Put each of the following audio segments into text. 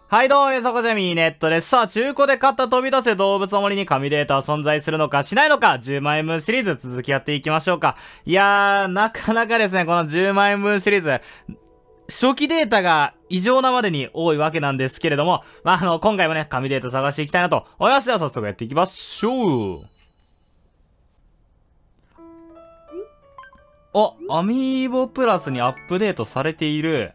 はいどうも、そこじゃみーネットです。さあ、中古で買った飛び出せ動物の森に神データは存在するのかしないのか、10万円分シリーズ続きやっていきましょうか。いやー、なかなかですね、この10万円分シリーズ、初期データが異常なまでに多いわけなんですけれども、今回もね、神データ探していきたいなと思います。では早速やっていきましょう。アミーボプラスにアップデートされている。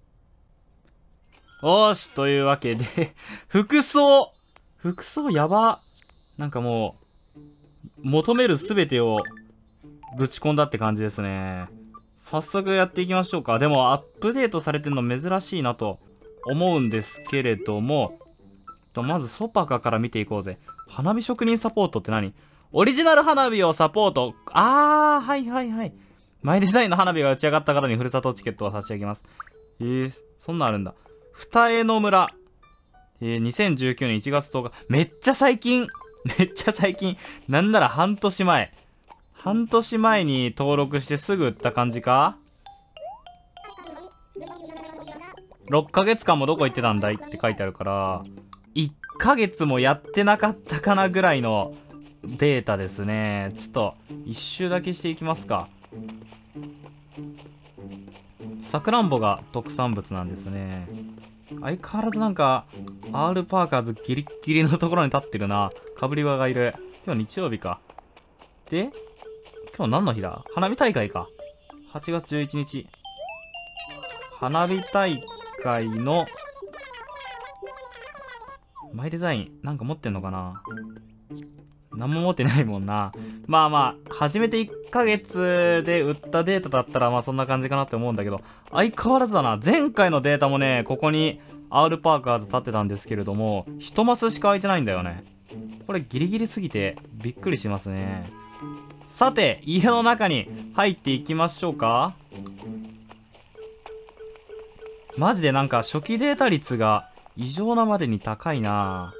よーし、というわけで、服装やば。なんかもう、求めるすべてをぶち込んだって感じですね。早速やっていきましょうか。でも、アップデートされてるの珍しいなと思うんですけれども、まずソパカから見ていこうぜ。花火職人サポートって何？オリジナル花火をサポート。はいはいはい。マイデザインの花火が打ち上がった方にふるさとチケットを差し上げます。そんなんあるんだ。二重の村。2019年1月10日。めっちゃ最近。なんなら半年前。半年前に登録してすぐ売った感じか？ 6 ヶ月間もどこ行ってたんだいって書いてあるから、1ヶ月もやってなかったかなぐらいのデータですね。ちょっと、一周だけしていきますか。さくらんぼが特産物なんですね。相変わらずなんか、R パーカーズギリッギリのところに立ってるな。かぶり場がいる。今日日曜日か。で、今日何の日だ？花火大会か。8月11日。花火大会の、マイデザイン、なんか持ってんのかな？何も持ってないもんな。始めて1ヶ月で売ったデータだったらそんな感じかなって思うんだけど、相変わらずだな。前回のデータもね、ここに R パーカーズ立ってたんですけれども、1マスしか空いてないんだよね。これギリギリすぎてびっくりしますね。さて、家の中に入っていきましょうか。マジでなんか初期データ率が異常なまでに高いな。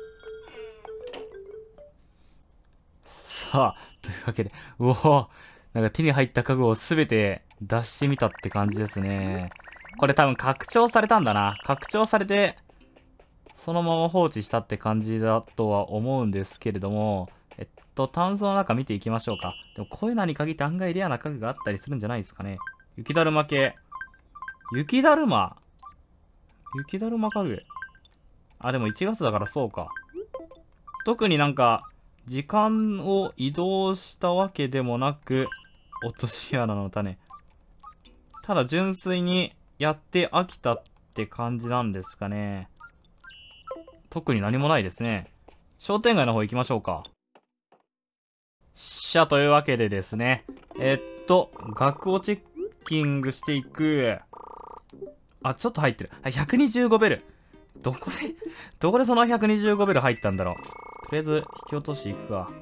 さあ、というわけで、なんか手に入った家具をすべて出してみたって感じですね。これ多分拡張されたんだな。拡張されて、そのまま放置したって感じだとは思うんですけれども、タンスの中見ていきましょうか。でもこういうのに限って案外レアな家具があったりするんじゃないですかね。雪だるま系。雪だるま家具。でも1月だからそうか。特になんか、時間を移動したわけでもなく、落とし穴の種。ただ純粋にやって飽きたって感じなんですかね。特に何もないですね。商店街の方行きましょうか。というわけでですね。額をチェッキングしていく。ちょっと入ってる。125ベル。どこでその125ベル入ったんだろう。とりあえず、引き落としていくか。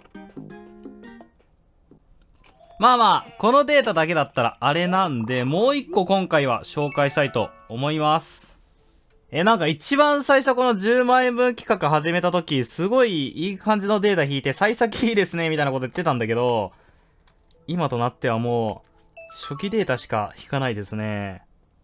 このデータだけだったらあれなんで、もう一個今回は紹介したいと思います。なんか一番最初この10万円分企画始めた時、すごいいい感じのデータ引いて、幸先いいですね、みたいなこと言ってたんだけど、今となってはもう、初期データしか引かないですね。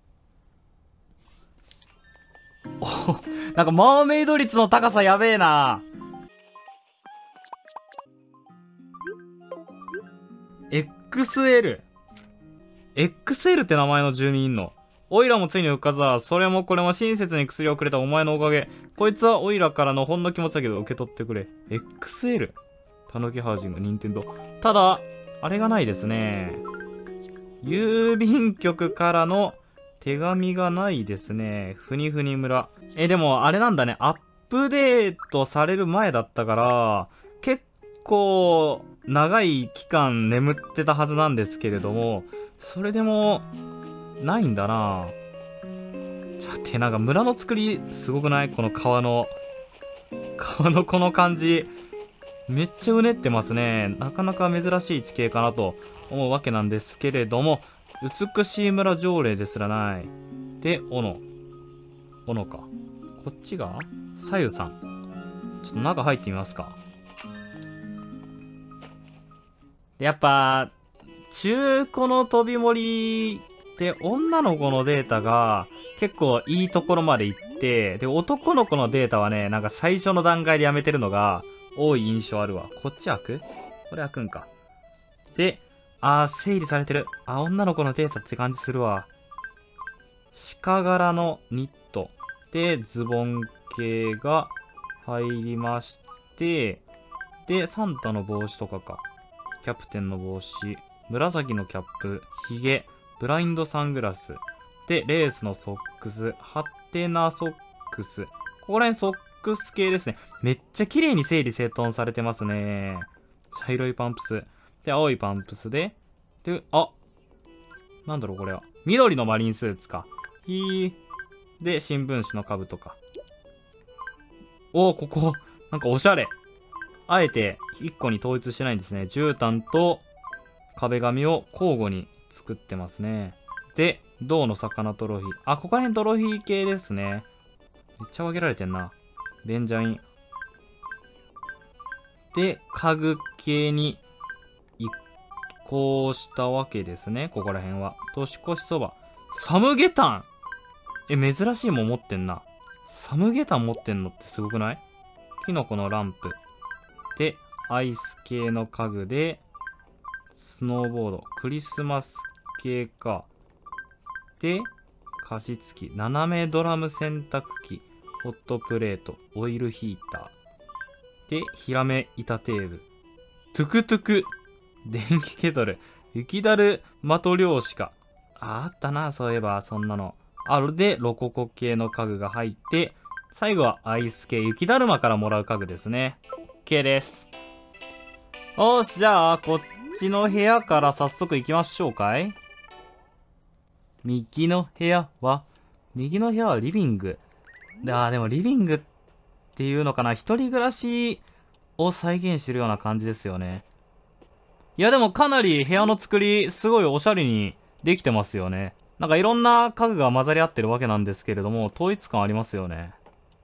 なんかマーメイド率の高さやべえな。XL って名前の住民いんの？オイラもついに復活だ。それもこれも親切に薬をくれたお前のおかげ。こいつはオイラからのほんの気持ちだけど受け取ってくれ。XL？ たぬきハージング、任天堂。ただ、あれがないですね。郵便局からの手紙がないですね。ふにふに村。でもあれなんだね。アップデートされる前だったから、結構長い期間眠ってたはずなんですけれども、それでもないんだな。なんか村の作りすごくない？この川のこの感じ。めっちゃうねってますね。なかなか珍しい地形かなと思うわけなんですけれども、美しい村条例ですらない。で、斧か。こっちがさゆさん。ちょっと中入ってみますか。で、やっぱ、中古の飛び盛りって女の子のデータが結構いいところまで行って、で、男の子のデータはね、なんか最初の段階でやめてるのが多い印象あるわ。こっち開く？これ開くんか。で、整理されてる。女の子のデータって感じするわ。鹿柄のニット。で、ズボン系が入りまして、で、サンタの帽子とかか。キャプテンの帽子。紫のキャップ。ヒゲ。ブラインドサングラス。で、レースのソックス。ハテナソックス。ここら辺ソックス系ですね。めっちゃ綺麗に整理整頓されてますね。茶色いパンプス。で、青いパンプスで。で、なんだろうこれは。緑のマリンスーツか。で、新聞紙の兜か。ここ、なんかおしゃれ。あえて1個に統一してないんですね。絨毯と壁紙を交互に作ってますね。で、銅の魚トロフィー。ここら辺トロフィー系ですね。めっちゃ分けられてんな。ベンジャミン。で、家具系に移行したわけですね。ここら辺は。年越しそば。サムゲタン。珍しいもん持ってんな。サムゲタン持ってんのってすごくない？キノコのランプ。で、アイス系の家具で、スノーボード。クリスマス系か。で、加湿器。斜めドラム洗濯機。ホットプレート。オイルヒーター。で、ヒラメ板テーブル。トゥクトゥク。電気ケトル。雪だる的漁師か。あったな、そういえば、そんなの。で、ロココ系の家具が入って、最後はアイス系、雪だるまからもらう家具ですね。OK です。よし、じゃあ、こっちの部屋から早速行きましょうかい。右の部屋はリビング。でもリビングっていうのかな、一人暮らしを再現してるような感じですよね。いや、でもかなり部屋の作り、すごいおしゃれにできてますよね。なんかいろんな家具が混ざり合ってるわけなんですけれども、統一感ありますよね。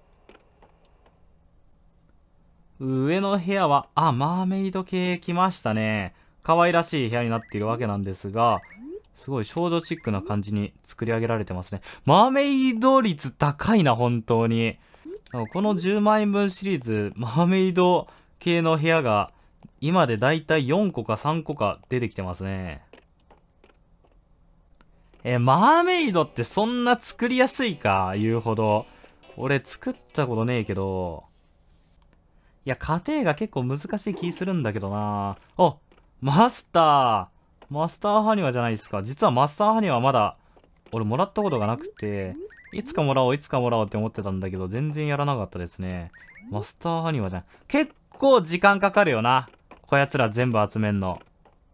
上の部屋は、マーメイド系来ましたね。可愛らしい部屋になっているわけなんですが、すごい少女チックな感じに作り上げられてますね。マーメイド率高いな、本当に。この10万円分シリーズ、マーメイド系の部屋が、今でだいたい4個か3個か出てきてますね。マーメイドってそんな作りやすいか、言うほど。俺作ったことねえけど。いや、家庭が結構難しい気するんだけどな。マスターハニワじゃないですか。実はマスターハニワまだ、俺もらったことがなくて、いつかもらおうって思ってたんだけど、全然やらなかったですね。マスターハニワじゃん。結構時間かかるよな。こやつら全部集めんの。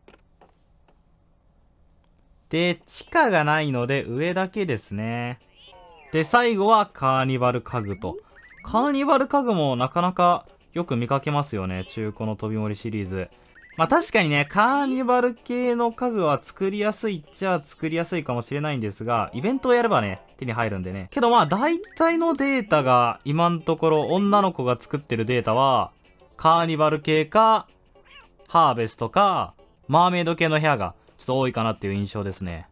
で、地下がないので上だけですね。で、最後はカーニバル家具と。カーニバル家具もなかなかよく見かけますよね。中古の飛び盛りシリーズ。確かにね、カーニバル系の家具は作りやすいっちゃ作りやすいかもしれないんですが、イベントをやればね、手に入るんでね。けど大体のデータが今のところ女の子が作ってるデータは、カーニバル系か、ハーベストか、マーメイド系の部屋がちょっと多いかなっていう印象ですね。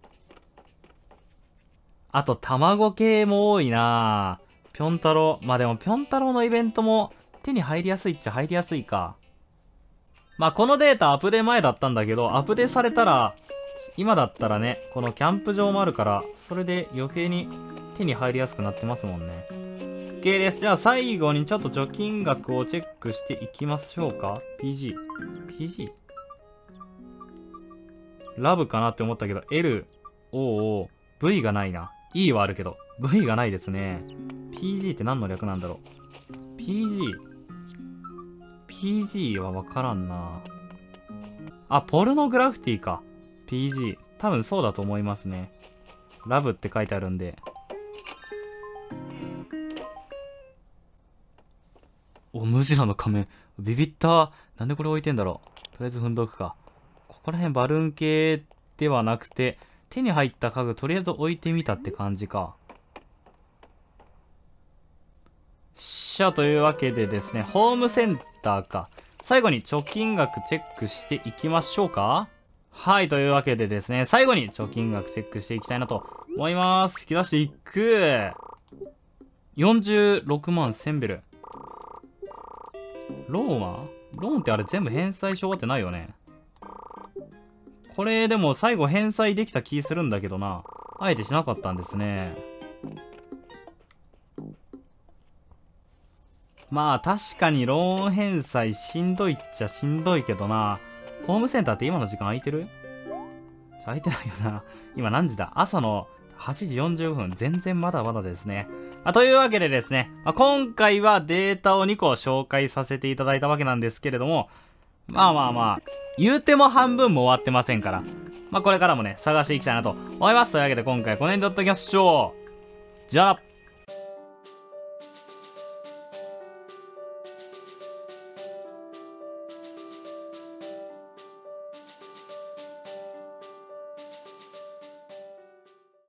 あと、卵系も多いなぁ。ぴょん太郎。でも、ぴょん太郎のイベントも手に入りやすいっちゃ入りやすいか。このデータアップデ前だったんだけど、アップデされたら、今だったらね、このキャンプ場もあるから、それで余計に手に入りやすくなってますもんね。OK です。じゃあ最後にちょっと貯金額をチェックしていきましょうか。PG。ラブかなって思ったけど、L、O、V がないな。E はあるけど、V がないですね。PG って何の略なんだろう。PG はわからんな。ポルノグラフィティか。PG。多分そうだと思いますね。ラブって書いてあるんで。ムジラの仮面。ビビった。なんでこれ置いてんだろう。とりあえず踏んどくか。ここら辺バルーン系ではなくて、手に入った家具とりあえず置いてみたって感じか。というわけでですね、ホームセンターか。最後に貯金額チェックしていきましょうか。はい、というわけでですね、最後に貯金額チェックしていきたいなと思います。引き出していく。 46万1000ベル。ローンってあれ全部返済し終わってないよね。これでも最後返済できた気するんだけどな。あえてしなかったんですね。まあ確かにローン返済しんどいっちゃしんどいけどな。ホームセンターって今の時間空いてる？空いてないよな。今何時だ？朝の8時45分。全然まだまだですね。というわけでですね、今回はデータを2個紹介させていただいたわけなんですけれども、まあ、言うても半分も終わってませんから、これからもね、探していきたいなと思います。というわけで今回この辺で撮っておきましょう。じゃあ。